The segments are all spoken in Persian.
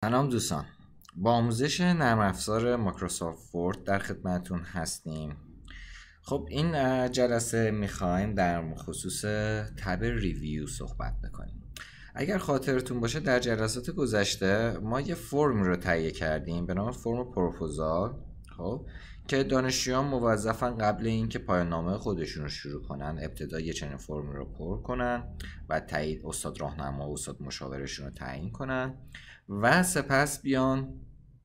سلام دوستان، با آموزش نرم افزار مایکروسافت ورد در خدمتتون هستیم. خب این جلسه میخوایم در خصوص تب ریویو صحبت بکنیم. اگر خاطرتون باشه در جلسات گذشته ما یه فرم رو تهیه کردیم به نام فرم پروپوزال، خب که دانشجویان موظفن قبل اینکه پایان نامه خودشون رو شروع کنن ابتدا یه چنین فرم رو پر کنن و تایید استاد راهنما و استاد مشاورشون رو تعیین کنن و سپس بیان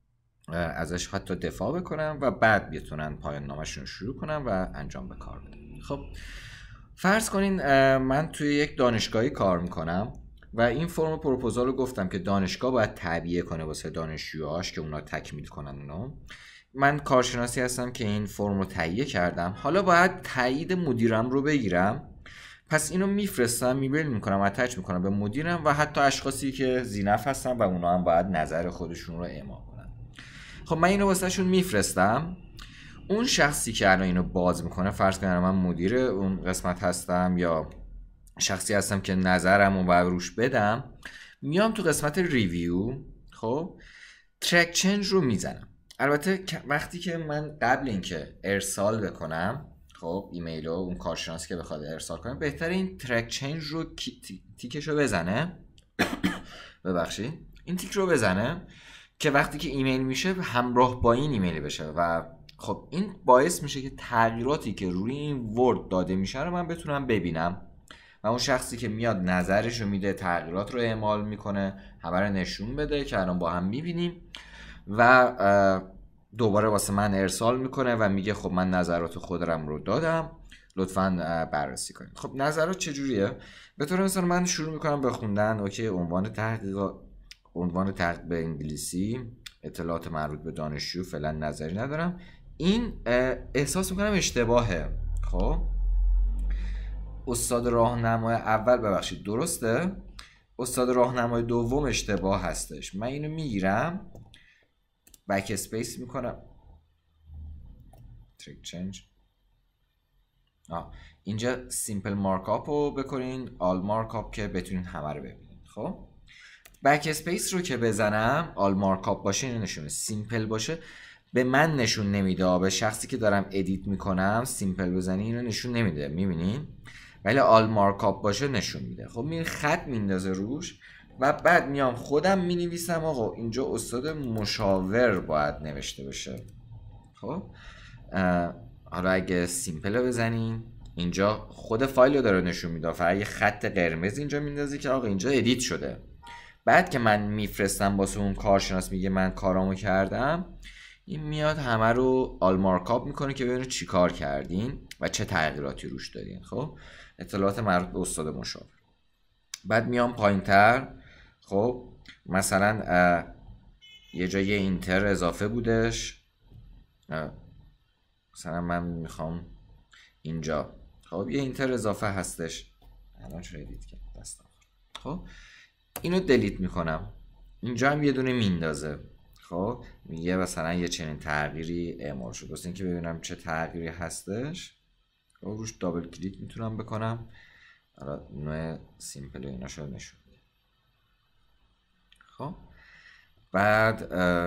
ازش حتی دفاع بکنن و بعد بتونن پایان نامه‌شون رو شروع کنن و انجام به کار بدن. خب فرض کنین من توی یک دانشگاهی کار میکنم و این فرم پروپوزال رو گفتم که دانشگاه باید تعبیه کنه واسه دانشجوهاش که اونا تکمیل کنن اونو. من کارشناسی هستم که این فرم رو تهیه کردم، حالا باید تایید مدیرم رو بگیرم. پس اینو میفرستم، ایمیل میکنم، اتچ میکنم به مدیرم و حتی اشخاصی که ذی‌نفع هستن و اونا هم باید نظر خودشون رو اعمال کنن. خب من اینو واسهشون میفرستم. اون شخصی که الان اینو باز میکنه، فرض کنم من مدیر اون قسمت هستم یا شخصی هستم که نظرم رو باید روش بدم، میام تو قسمت ریویو، خب ترک چنج رو میزنم. البته وقتی که من قبل اینکه ارسال بکنم، خب ایمیل رو اون کارشناسی که بخواد ارسال کنه بهتره این ترک چنج رو تیکش رو بزنه ببخشید این تیک رو بزنه که وقتی که ایمیل میشه همراه با این ایمیل بشه و خب این باعث میشه که تغییراتی که روی این ورد داده میشه رو من بتونم ببینم و اون شخصی که میاد نظرش رو میده، تغییرات رو اعمال میکنه، همه رو نشون بده که الان با هم میبینیم و دوباره واسه من ارسال میکنه و میگه خب من نظرات خودم رو دادم، لطفاً بررسی کنید. خب نظرات چجوریه؟ به طور مثال من شروع میکنم به خوندن. اوکی، عنوان تحقیق به انگلیسی، اطلاعات مربوط به دانشجو، فعلا نظری ندارم. این احساس میکنم اشتباهه. خب استاد راهنمای اول ببخشید درسته، استاد راهنمای دوم اشتباه هستش. من اینو میگیرم، بک اسپیس میکنم، تریک چنج، اینجا سیمپل مارکاپ رو بکنین، آل مارکاپ که بتونین همه رو ببینین. خب بک اسپیس رو که بزنم، آل مارکاپ باشه اینو نشونه، سیمپل باشه به من نشون نمیده، به شخصی که دارم ادیت میکنم سیمپل بزنی اینو نشون نمیده، میبینین؟ ولی آل مارکاپ باشه نشون میده. خب این خط میندازه روش و بعد میام خودم مینویسم آقا اینجا استاد مشاور باید نوشته بشه. خب حالا اگه سیمپل رو بزنین اینجا خود فایل رو داره نشون میده، فقط یه خط قرمز اینجا میندازی که آقا اینجا ادیت شده. بعد که من میفرستم واسه اون کارشناس میگه من کارامو کردم، این میاد همه رو آل مارکاپ میکنه که ببینه چی کار کردین و چه تغییراتی روش دادین. خب اطلاعات مربوط به استاد مشاور. بعد میام پایینتر، خب مثلا یه جای اینتر اضافه بودش، مثلا من میخوام اینجا، خب یه اینتر اضافه هستش، الان چرا ادیت کردم دستم. خب اینو دلیت میکنم، اینجا هم یه دونه میندازه. خب میگه مثلا یه چنین تغییری اعمال شد، واسه اینکه ببینم چه تغییری هستش خب روش دابل کلیک میتونم بکنم، حالا نوع سیمپل و اینا شد نشون. خب بعد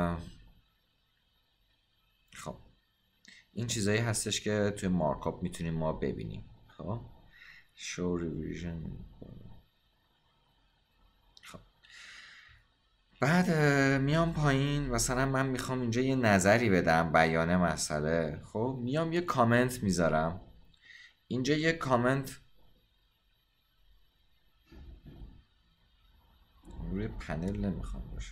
خب این چیزایی هستش که توی مارکاپ میتونیم ما ببینیم. خب شو ریویژن. خب بعد میام پایین، مثلا من میخوام اینجا یه نظری بدم، بیانه مسئله. خب میام یه کامنت میذارم اینجا، یه کامنت روی پنل نمیخوام باشه.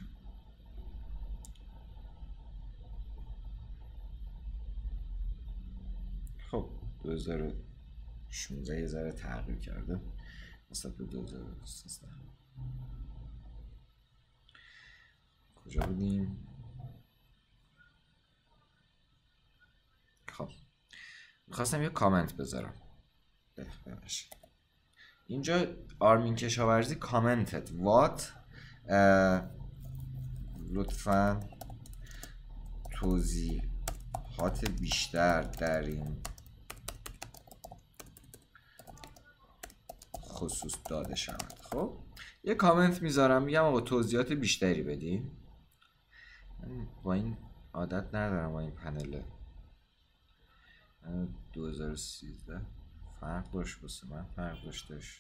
خب 2016 یه ذره تغییر کرده نسبت به 2013. کجا بودیم؟ خب میخواستم یه کامنت بذارم ببخشید. اینجا آرمین کشاورزی کامنتت وات، لطفاً توضیحات بیشتر در این خصوص داده شود. خب یه کامنت میذارم میگم آقا توضیحات بیشتری بدین. با این عادت ندارم با این پنل 2013 فرق داشت واسه من، فرق داشتش.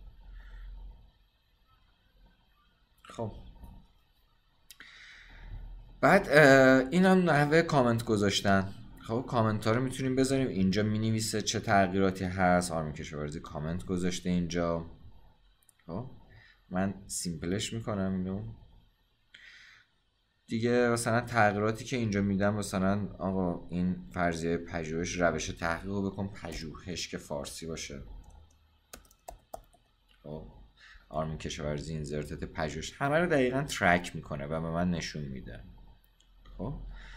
خب بعد این هم نحوه کامنت گذاشتن. خب کامنت ها رو میتونیم بذاریم اینجا، مینویسه چه تغییراتی هست. آرمین کشاورزی کامنت گذاشته اینجا. خب من سیمپلش میکنم اینو دیگه. مثلا تغییراتی که اینجا میدم، مثلا آقا این فرضیه پژوهش روش تحقیق رو بکن پژوهش که فارسی باشه. خب آرمین کشاورزی اینزرتت پژوهش، همه رو دقیقا ترک میکنه و به من نشون میده. خب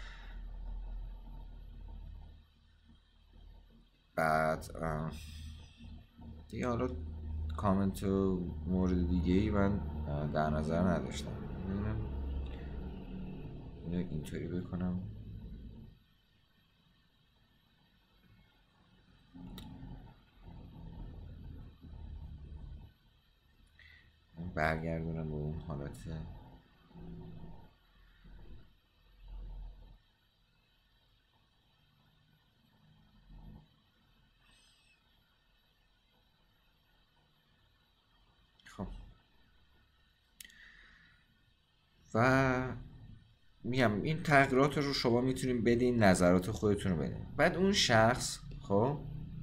بعد دیگه حالا کامنت و مورد دیگه ای من در نظر نداشتم. اینو اینطوری بکنم. برگردونم به اون حالت خب. و میگم این تغییرات رو شما میتونید بدین، نظرات خودتون رو بدین. بعد اون شخص خب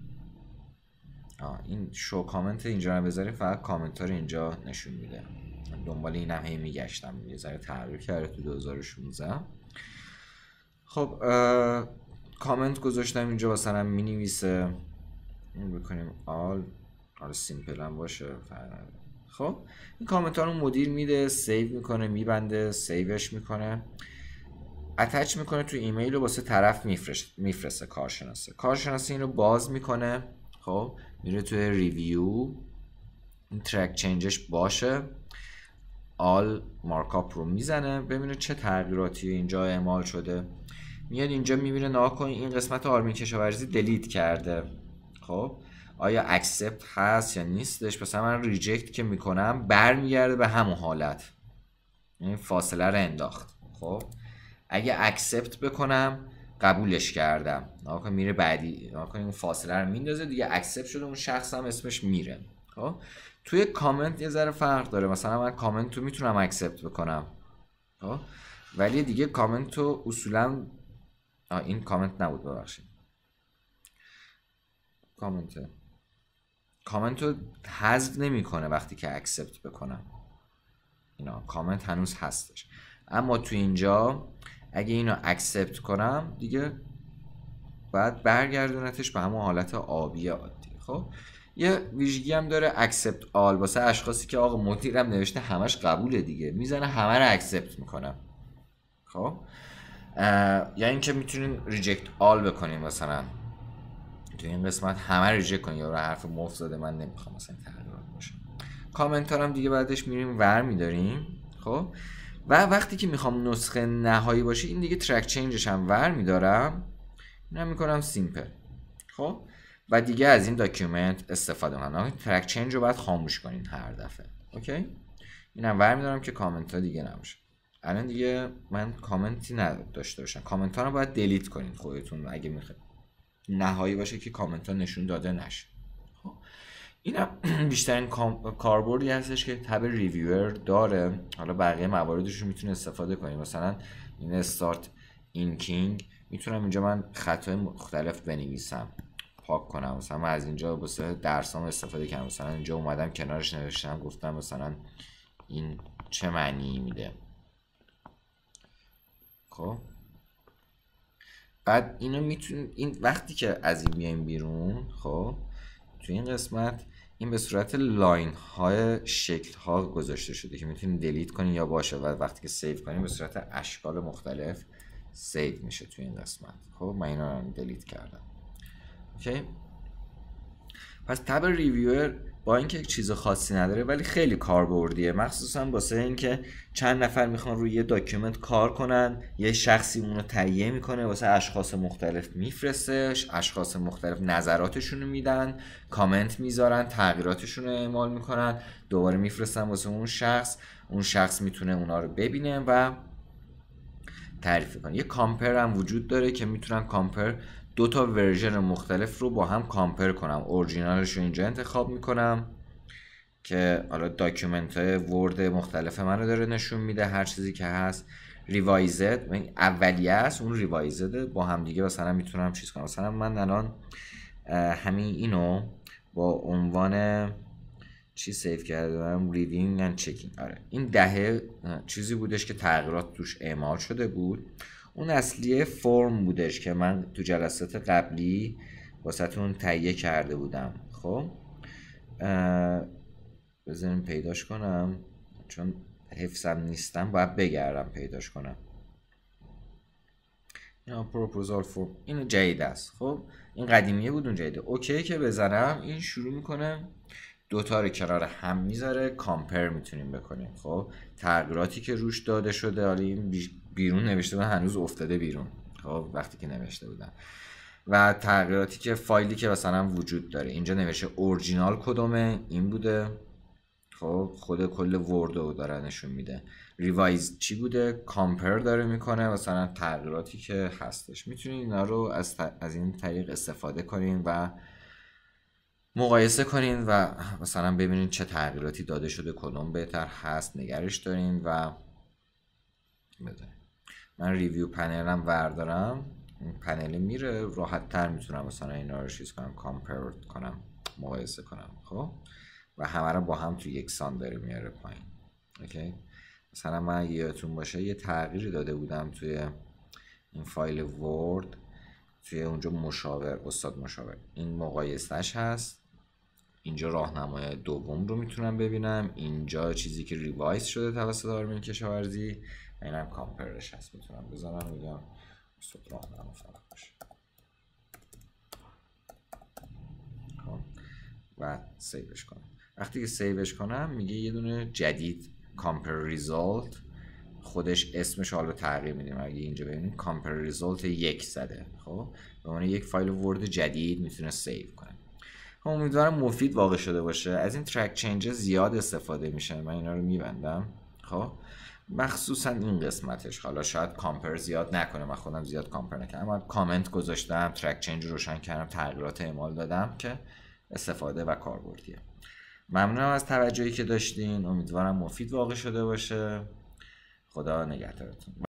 این شو کامنت اینجا رو بذاریم، فقط کامنت ها رو اینجا نشون میده. دنبال این هم هی میگشتم، یه ذره تغییر کرده تو 2016. خب کامنت گذاشتم اینجا، مثلا مینویسه این بکنیم آل، حالا سیمپل هم باشه. خب این کامنت ها رو مدیر میده، سیو میکنه، میبنده، سیوش میکنه، اتچ میکنه تو ایمیل و واسه طرف میفرسته. کارشناس این رو باز میکنه. خب میره توی ریویو، این ترک چینجش باشه، آل مارکاپ رو میزنه ببینه چه تغییراتی اینجا اعمال شده. میاد اینجا میبینه ناکن این قسمت آرمین کشاورزی دلیت کرده. خب آیا اکسپت هست یا نیستش؟ مثلا من ریجکت که میکنم برمیگرده به همون حالت، این فاصله رو انداخت. خب اگه اکسپت بکنم قبولش کردم، ناکن میره بعدی، ناکن این فاصله رو میندازه دیگه، اکسپت شده، اون شخص هم اسمش میره. خب توی کامنت یه ذره فرق داره. مثلا من کامنت رو میتونم اکسپت بکنم، خب ولی دیگه کامنت رو اصولا این کامنت نبود، ببخشید. کامنت رو حذف نمیکنه وقتی که اکسپت بکنم، اینا کامنت هنوز هستش. اما تو اینجا اگه اینو اکسپت کنم دیگه بعد برگردونتش به همون حالت آبی عادی. خب یه ویژگی هم داره اکسپت آل، واسه اشخاصی که آقا مدیرم نوشته همش قبوله دیگه، میزنه همه رو اکسپت میکنم. خب یا اینکه میتونین ریجکت آل بکنین، مثلا تو این قسمت همه ریجکت کنین، یا حرف مفت زده من نمیخوام مثلا تغییرات باشه. کامنت هم دیگه بعدش میریم ور میداریم. خب و وقتی که میخوام نسخه نهایی باشه این دیگه ترک چینجش هم ور میدارم، اینم میکنم سیمپل. خب و دیگه از این داکیومنت استفاده کنم. ترک چینج رو باید خاموش کنین هر دفعه. اوکی اینم ور میدارم که کامنت ها دیگه نباشه. الان دیگه من کامنتی نداشته باشم. کامنت ها رو باید دیلیت کنین خودتون اگه میخواید نهایی باشه که کامنت ها نشون داده نشه. خب اینم بیشترین کاربردی هستش که تب ریویور داره. حالا بقیه مواردش رو میتونه استفاده کنیم. مثلا این استارت اینکینگ میتونم اینجا من خطای مختلف بنویسم، پاک کنم. مثلا من از اینجا واسه درسام استفاده کردم. مثلا اینجا اومدم کنارش نوشتم، گفتم مثلا این چه معنی میده. خب بعد اینو میتونید این وقتی که از این بیایم بیرون، خب تو این قسمت این به صورت لاین های شکل ها گذاشته شده که میتونید دیلیت کنین یا باشه، و وقتی که سیو کنین به صورت اشکال مختلف سیو میشه تو این قسمت. خب من اینا رو دیلیت کردم. اوکی پس تب ریویور با اینکه چیز خاصی نداره ولی خیلی کاربردیه، مخصوصا واسه اینکه چند نفر میخوان روی یه داکیومنت کار کنن، یه شخصی اونو تهیه میکنه واسه اشخاص مختلف میفرسته، اشخاص مختلف نظراتشون رو میدن، کامنت میذارن، تغییراتشون رو اعمال میکنن، دوباره میفرستن واسه اون شخص میتونه اونا رو ببینه و تعریف کنم. یه کامپر هم وجود داره که میتونم کامپر دو تا ورژن مختلف رو با هم کامپر کنم. اورجینالش رو اینجا انتخاب میکنم که حالا داکیومنت های ورد مختلف من رو داره نشون میده، هر چیزی که هست. ریوایزد اولیه است، اون ریوایزده با هم دیگه مثلا میتونم چیز کنم. مثلا من الان همین اینو با عنوان چی سیو کردم، ریوینگ اند چکینگ. آره این دهه چیزی بودش که تغییرات توش اعمال شده بود. اون اصلیه فرم بودش که من تو جلسات قبلی واسهتون تهیه کرده بودم. خب بذاریم پیداش کنم چون حفظم نیستم، باید بگردم پیداش کنم. یا پروپوزال فرم این جدید است. خب این قدیمیه بود، اون جدیده. اوکی که بزنم این شروع میکنه دوتا رو کنار هم میذاره، کامپر میتونیم بکنیم. خب تغییراتی که روش داده شده، حالا این بیرون نوشته بودن هنوز افتاده بیرون، خب وقتی که نوشته بودن، و تغییراتی که فایلی که مثلا وجود داره. اینجا نوشته اورجینال کدومه، این بوده. خب خود کل ورد رو داره نشون میده. ریوایز چی بوده، کامپر داره میکنه مثلا تغییراتی که هستش. میتونید اینا رو از این طریق استفاده کنین و مقایسه کنین و مثلا ببینین چه تغییراتی داده شده، کدوم بهتر هست، نگرش دارین و بذارین. من ریویو پنلم وردارم، این پنل میره راحت تر میتونم مثلا اینا رو چیز کنم، کامپر کنم، مقایسه کنم. خب و همه رو با هم تو یکسان داره میاره پایین. اوکی مثلا من یادتون باشه یه تغییری داده بودم توی این فایل ورد، توی اونجا مشاور، استاد مشاور، این مقایسهش هست. اینجا راهنمای دوم رو میتونم ببینم، اینجا چیزی که ریوایز شده توسط آرمین کشاورزی، اینم کامپرش هست. میتونم بزنم میگم استاد راهنما فقط باشه و سیوش کنم. وقتی که سیوش کنم میگه یه دونه جدید کامپر ریزالت، خودش اسمش حالا تغییر میدیم. اگه اینجا ببینید کامپر ریزالت 1 زده، خب به معنی یک فایل ورد جدید میتونه سیو کنه. امیدوارم مفید واقع شده باشه. از این ترک چنج زیاد استفاده میشه، من اینا رو میبندم. خب مخصوصا این قسمتش، حالا شاید کامپر زیاد نکنه، من خودم زیاد کامپر نکردم، اما کامنت گذاشتم، ترک چنج روشن کردم، تغییرات اعمال دادم که استفاده و کاربردیه. ممنونم از توجهی که داشتین، امیدوارم مفید واقع شده باشه. خدا نگهدارتون.